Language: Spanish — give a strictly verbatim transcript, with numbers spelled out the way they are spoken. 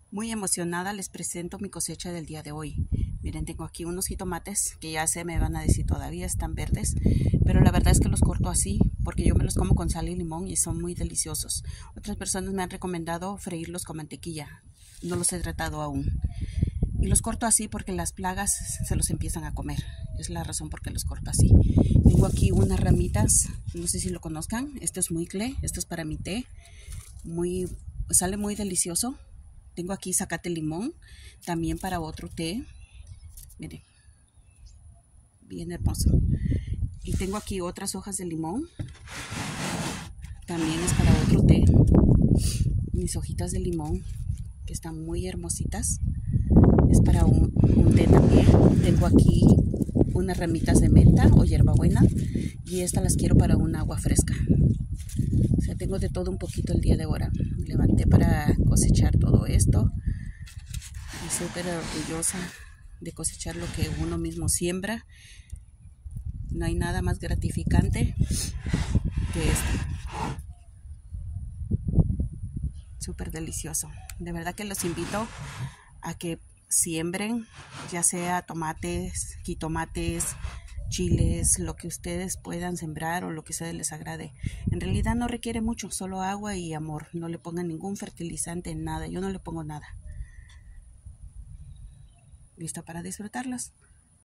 Muy emocionada les presento mi cosecha del día de hoy. Miren, tengo aquí unos jitomates que ya se me van a decir todavía están verdes, pero la verdad es que los corto así porque yo me los como con sal y limón y son muy deliciosos. Otras personas me han recomendado freírlos con mantequilla. No los he tratado aún. Y los corto así porque las plagas se los empiezan a comer. Es la razón por qué los corto así. Tengo aquí unas ramitas, no sé si lo conozcan. Esto es muicle, esto es para mi té. Muy, sale muy delicioso. Tengo aquí zacate limón, también para otro té. Miren, bien hermoso. Y tengo aquí otras hojas de limón, también es para otro té. Mis hojitas de limón, que están muy hermositas, es para un, un té también. Tengo aquí unas ramitas de menta o hierbabuena y estas las quiero para un agua fresca. O sea, tengo de todo un poquito el día de ahora. Me levanté para cosechar todo esto. Y súper orgullosa de cosechar lo que uno mismo siembra. No hay nada más gratificante que esto. Súper delicioso. De verdad que los invito a que siembren, ya sea tomates, jitomates, chiles, lo que ustedes puedan sembrar o lo que ustedes les agrade. En realidad no requiere mucho, solo agua y amor. No le pongan ningún fertilizante, nada. Yo no le pongo nada. Listo para disfrutarlos.